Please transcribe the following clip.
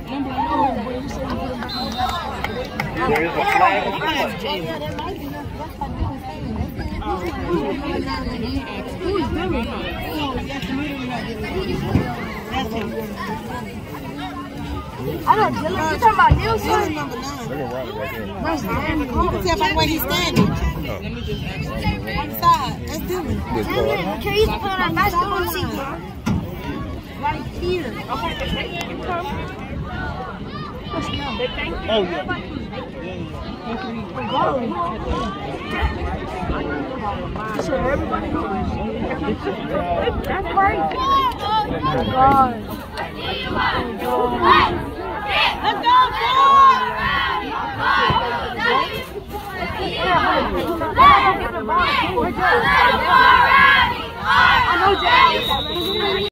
There is a flag. I don't know. You talking about Nielsen? Number 9. That's Tell by the way he's standing. On the side. That's Dylan. Can you put on a basketball seat? Right here. Oh, yeah. So everybody knows. That's crazy. Oh, God. Let's go, boy! I know Jack.